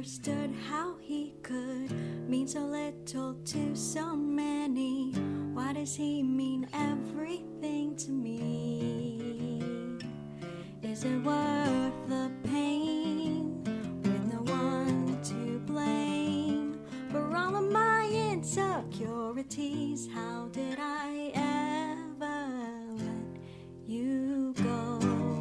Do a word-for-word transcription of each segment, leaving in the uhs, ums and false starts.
understood how he could mean so little to so many. Why does he mean everything to me? Is it worth the pain with no one to blame for all of my insecurities? How did I ever let you go?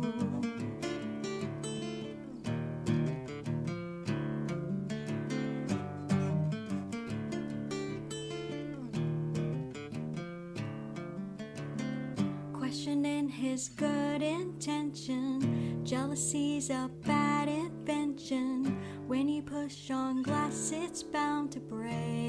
Questioning his good intention, jealousy's a bad invention. When you push on glass, it's bound to break.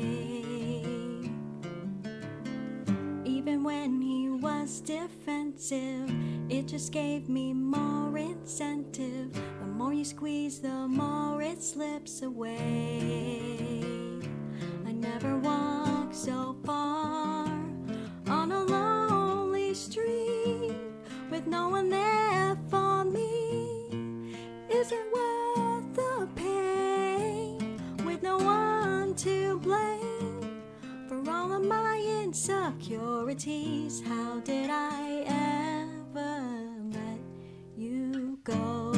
Even when he was defensive, it just gave me more incentive. The more you squeeze, the more it slips away. I never walked so far on a lonely street with no one there for me. Is it worth the pain with no one to blame for all of my insecurities? How did I ever let you go?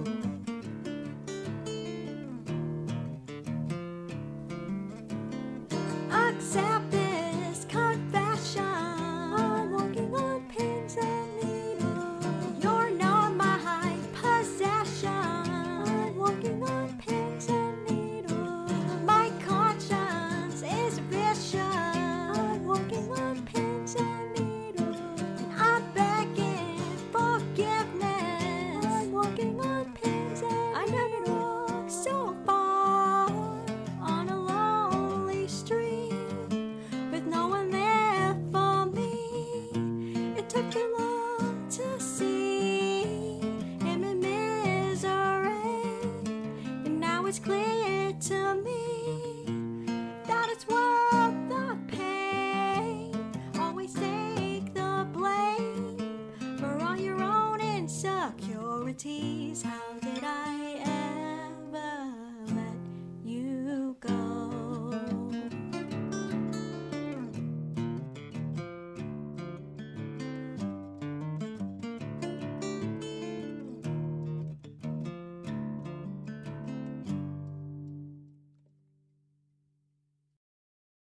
Accept this confession. I'm walking on pins and needles. You're not my possession. I'm walking on pins and needles. My conscience is vicious. I'm walking on pins and needles. And I'm begging forgiveness. I'm walking on pins and needles. I never walked so far on a lonely street with no one there for me. It took too long to see him in misery, and now it's clear to me that it's worth the pain. Always take the blame for all your own insecurities. How